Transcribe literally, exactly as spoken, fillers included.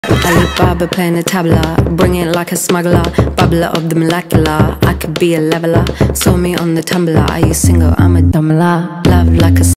Alibaba playing the tabla, bring it like a smuggler, bubbler of the molecular. I could be a leveler, saw me on the tumbler. Are you single? I'm a dumbler. Love like a